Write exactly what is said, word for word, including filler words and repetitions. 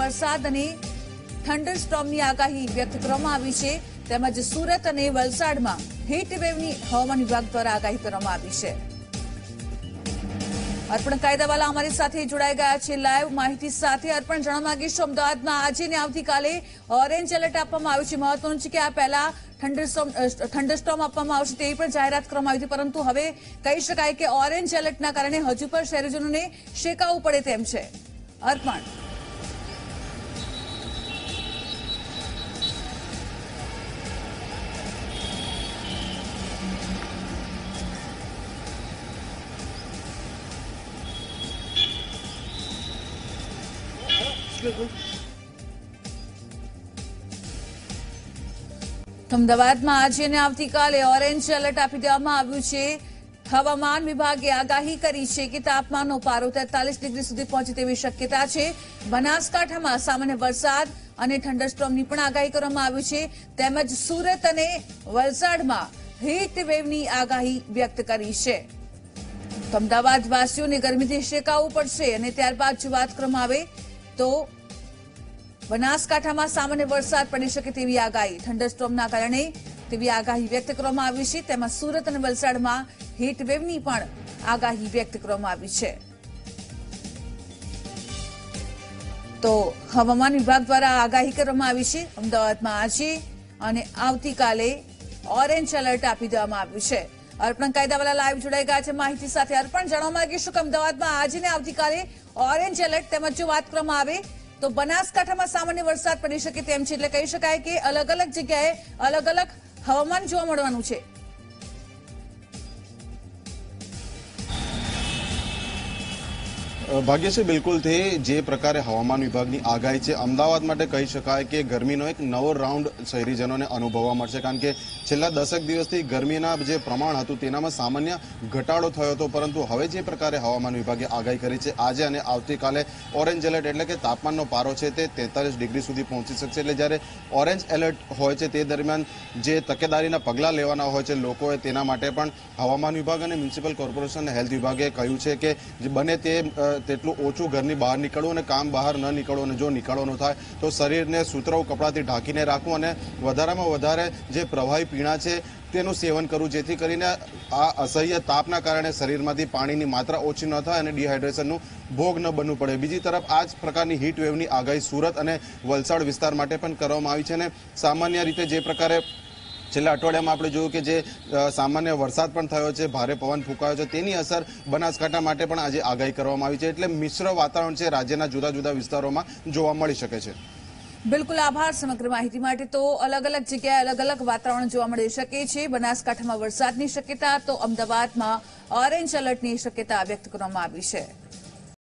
વરસાદ અને થંડરસ્ટોર્મની આગાહી વ્યક્ત કરવામાં આવી છે, તેમજ સુરત અને વલસાડમાં હીટવેવની હવામાન વિભાગ દ્વારા આગાહી કરવામાં આવી છે। અર્પણ કાયદાવાલા અમારી સાથે જોડાઈ ગયા છે લાઈવ માહિતી સાથે। અર્પણ, જાણવા માંગીશું, અમદાવાદમાં આજે ને આવતીકાલે ઓરેન્જ એલર્ટ આપવામાં આવ્યું છે। મહત્વનું છે કે આ પહેલા થંડરસ્ટોર્મ થંડરસ્ટોર્મ આપવામાં આવશે તેવી પણ જાહેરાત કરવામાં આવી હતી, પરંતુ હવે કહી શકાય કે ઓરેન્જ એલર્ટના કારણે હજુ પણ શહેરીજનોને શેકાવવું પડે તેમ છે। અર્પણ, અમદાવાદમાં આજે અને આવતીકાલે ઓરેન્જ એલર્ટ આપી દેવામાં આવ્યું છે। હવામાન વિભાગે આગાહી કરી છે કે તાપમાનનો પારો તેતાલીસ ડિગ્રી સુધી પહોંચે તેવી શક્યતા છે। બનાસકાંઠામાં સામાન્ય વરસાદ અને થંડરસ્ટોર્મની પણ આગાહી કરવામાં આવી છે, તેમજ સુરત અને વલસાડમાં હીટ વેવની આગાહી વ્યક્ત કરી છે। તો અમદાવાદ વાસીઓને ગરમીથી શેકાવવું પડશે। અને ત્યારબાદ જો વાત કરવામાં આવે તો બનાસકાંઠામાં સામાન્ય વરસાદ પડી શકે તેવી આગાહી, થંડરસ્ટોર્મના કારણે તેવી આગાહી વ્યક્ત કરવામાં આવી છે। તેમાં સુરત અને વલસાડમાં હીટવેવની પણ આગાહી વ્યક્ત કરવામાં આવી છે। તો હવામાન વિભાગ દ્વારા આગાહી કરવામાં આવી છે। અમદાવાદમાં આજે અને આવતીકાલે ઓરેન્જ એલર્ટ આપી દેવામાં આવ્યું છે। અર્પણ કાયદાવાલા લાઈવ જોડાઈ ગયા છે માહિતી સાથે। અર્પણ, જાણવા માંગીશું કે અમદાવાદમાં આજે ને આવતીકાલે ઓરેન્જ એલર્ટ, તેમજ જો વાત કરવામાં આવે તો બનાસકાંઠામાં સામાન્ય વરસાદ પડી શકે તેમ છે, એટલે કહી શકાય કે અલગ અલગ જગ્યાએ અલગ અલગ હવામાન જોવા મળવાનું છે। ભાગ્યશ્રી, બિલકુલથી જે પ્રકારે હવામાન વિભાગની આગાહી છે, અમદાવાદ માટે કહી શકાય કે ગરમીનો એક નવો રાઉન્ડ શહેરીજનોને અનુભવવા મળશે, કારણ કે છેલ્લા દસેક દિવસથી ગરમીના જે પ્રમાણ હતું તેનામાં સામાન્ય ઘટાડો થયો હતો, પરંતુ હવે જે પ્રકારે હવામાન વિભાગે આગાહી કરી છે, આજે અને આવતીકાલે ઓરેન્જ એલર્ટ એટલે કે તાપમાનનો પારો છે તે તેતાલીસ ડિગ્રી સુધી પહોંચી શકશે। એટલે જ્યારે ઓરેન્જ એલર્ટ હોય છે તે દરમિયાન જે તકેદારીના પગલાં લેવાના હોય છે લોકોએ, તેના માટે પણ હવામાન વિભાગ અને મ્યુનિસિપલ કોર્પોરેશન હેલ્થ વિભાગે કહ્યું છે કે જે બને તે તેટલું ઓછું ઘરની બહાર નીકળવું અને કામ બહાર ન નીકળવું, અને જો નીકળવાનું થાય તો શરીરને સુતરાઉ કપડાથી ઢાંકીને રાખવું અને વધારેમાં વધારે જે પ્રવાહી પીણા છે તેનું સેવન કરવું, જેથી કરીને આ અસહ્ય તાપના કારણે શરીરમાંથી પાણીની માત્રા ઓછી ન થાય અને ડિહાઇડ્રેશનનું ભોગ ન બનવું પડે। બીજી તરફ આ જ પ્રકારની હીટ વેવની આગાહી સુરત અને વલસાડ વિસ્તાર માટે પણ કરવામાં આવી છે। અને સામાન્ય રીતે જે પ્રકારે છેલ્લા અઠવાડિયામાં આપણે જોયું કે જે સામાન્ય વરસાદ પણ થયો છે, ભારે પવન ફૂંકાયો છે, તેની અસર બનાસકાંઠા માટે પણ આજે આગાહી કરવામાં આવી છે। એટલે મિશ્ર વાતાવરણ છે રાજ્યના જુદા જુદા વિસ્તારોમાં જોવા મળી શકે છે। બિલકુલ, આભાર સમગ્ર માહિતી માટે। તો અલગ અલગ જગ્યાએ અલગ અલગ વાતાવરણ જોવા મળી શકે છે। બનાસકાંઠામાં વરસાદની શક્યતા, તો અમદાવાદમાં ઓરેન્જ એલર્ટની શક્યતા વ્યક્ત કરવામાં આવી છે।